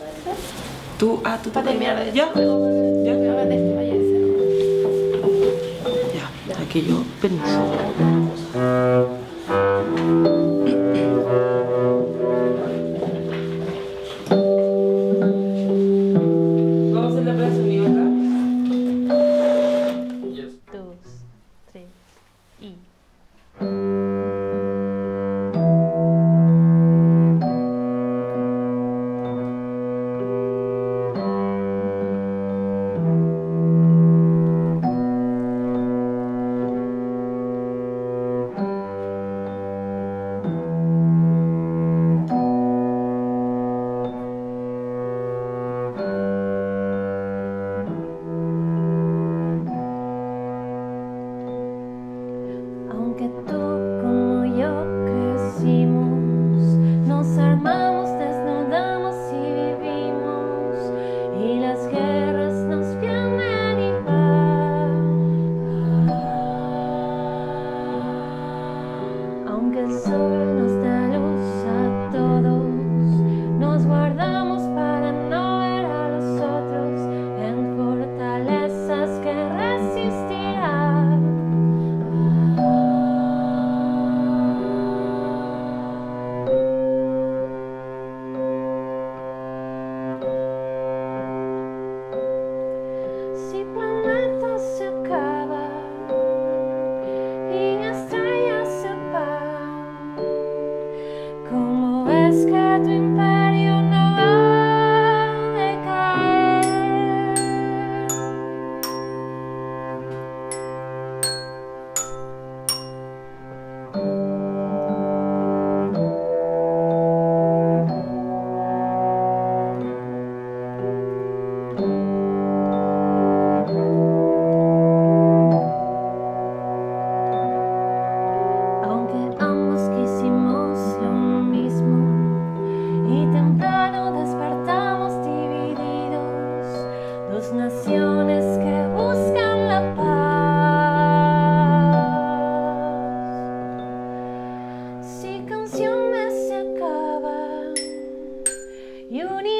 Tú Para terminar de ¿Ya? ¿Ya? No hagas de este, vaya a ser. Ya, aquí yo, permiso. ¿Vamos a hacer la prueba de sonido acá? Dos, tres, y... Aunque tú como yo crecimos, nos armamos, desnudamos y vivimos, y las guerras nos vienen y van. Aunque el sol nos da luz a todos, nos guardamos para no ver a los otros en fortalezas que resistirán. Si planetas se acaban y estrellas se apagan, ¿cómo es que tu imperio no ha de caer? Aunque ambos quisimos lo mismo y temprano despertamos divididos, dos naciones que buscan la paz. Si canciones se acaban y